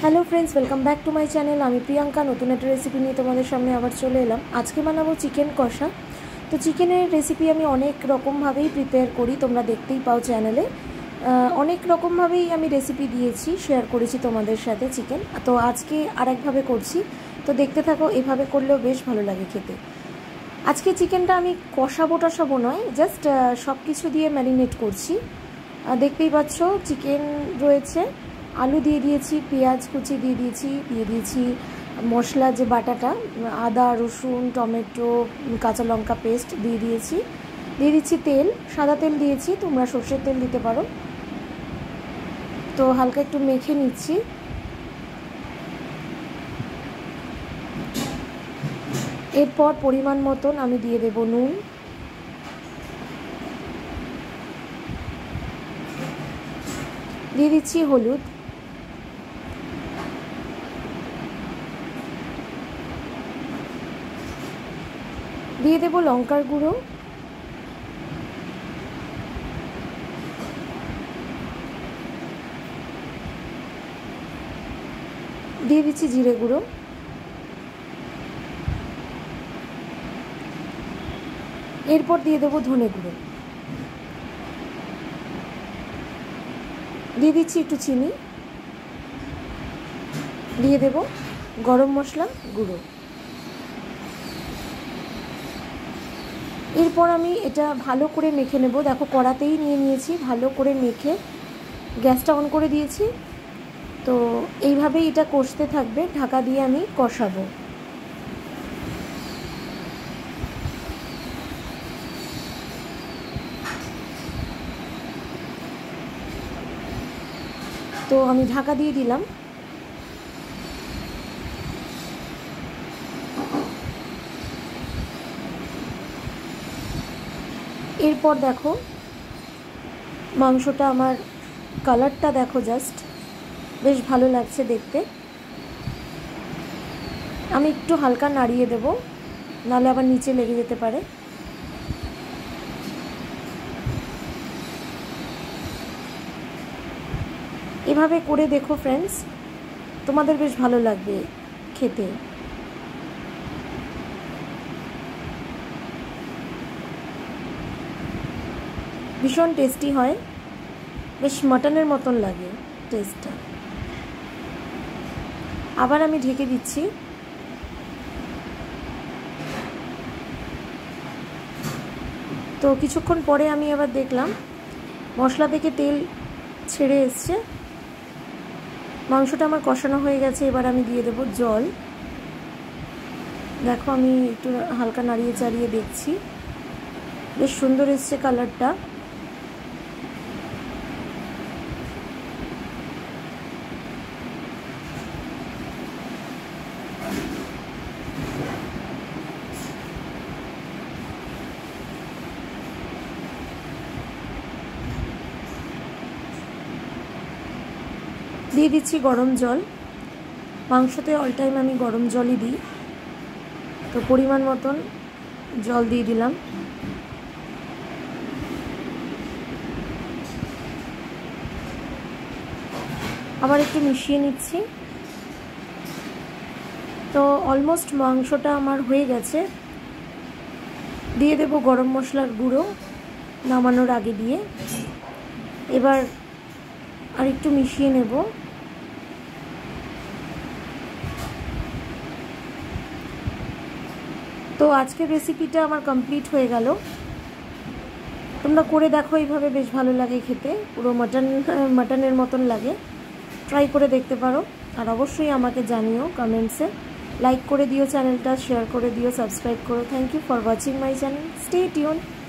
Hello friends, welcome back to my channel. आमी प्रियंका नतून एक रेसिपि निये तोमादेर सामने आबार चले एलाम। आजके बानाबो चिकेन कषा। तो चिकेनेर रेसिपि आमी अनेक रकम भावेई प्रिपेयार करी, तोमरा देखतेई पाओ चैनेले। अनेक रकम भावेई आमी रेसिपि दिएछि, शेयर करेछि तोमादेर साथे चिकेन। तो आजके आरेक भावे करछि, तो देखते थाको। एभावे करलेও बेश भालो लागे खेते। आजके चिकेनटा आमी कषाबो टषाबो नय, जास्ट सबकिछु दिए मैरिनेट करछि। देखतेई पाচ্ছো चिकेन रयेছে, आलू दिए दिएছি, पेঁয়াজ कुचि दिए दिएছি मशला जे बाटाटा आदा रसुन टमेटो काँचा लंका पेस्ट दिए दिएছি तेल, सादा तेल दिएছি, তোমরা সরষের তেল দিতে পারো। তো হালকা একটু মেখে নিচ্ছি। এরপর পরিমাণ মতন আমি দিয়ে দেব নুন, দিয়ে দিচ্ছি হলুদ, দিয়ে দেব লঙ্কার গুঁড়ো, দিয়ে দিচ্ছি জিরে গুঁড়ো, এরপর দিয়ে দেব ধনে গুঁড়ো, দিয়ে দিচ্ছি একটু চিনি, দিয়ে দেব গরম মশলা গুঁড়ো। এরপর আমি এটা ভালো করে মেখে নেব। দেখো কড়াতেই নিয়েছি, ভালো করে মেখে গ্যাসটা অন করে দিয়েছি। তো এইভাবেই এটা কষতে থাকবে, ঢাকা দিয়ে আমি কষাবো। তো আমি ঢাকা দিয়ে দিলাম। এরপর দেখো মাংসটা আমার কালারটা দেখো, জাস্ট বেশ ভালো লাগছে দেখতে। আমি একটু হালকা নাড়িয়ে দেব, নাহলে আবার নিচে লেগে যেতে পারে। এভাবে করে দেখো ফ্রেন্ডস, তোমাদের বেশ ভালো লাগবে খেতে। ভীষণ টেস্টি হয়, বেশ মাটনের মতন লাগে টেস্টটা। আবার আমি ঢেকে দিচ্ছি। তো কিছুক্ষণ পরে আমি আবার দেখলাম মশলা থেকে তেল ছেড়ে এসছে, মাংসটা আমার কষানো হয়ে গেছে। এবার আমি দিয়ে দেব জল। দেখো আমি একটু হালকা নাড়িয়ে চাড়িয়ে দেখছি, বেশ সুন্দর এসছে কালারটা। দিয়ে দিচ্ছি গরম জল। মাংসতে অল টাইম আমি গরম জলই দিই। তো পরিমাণ মতন জল দিয়ে দিলাম। আবার একটু মিশিয়ে নিচ্ছি। তো অলমোস্ট মাংসটা আমার হয়ে গেছে। দিয়ে দেব গরম মশলার গুঁড়ো নামানোর আগে দিয়ে। এবার আর একটু মিশিয়ে নেব। তো আজকের রেসিপিটা আমার কমপ্লিট হয়ে গেল। তোমরা করে দেখো, এইভাবে বেশ ভালো লাগে খেতে, পুরো মাটনের মতন লাগে। ট্রাই করে দেখতে পারো, আর অবশ্যই আমাকে জানিও কমেন্টসে। লাইক করে দিও চ্যানেলটা, শেয়ার করে দিও, সাবস্ক্রাইব করো। Thank you for watching my channel. Stay tune.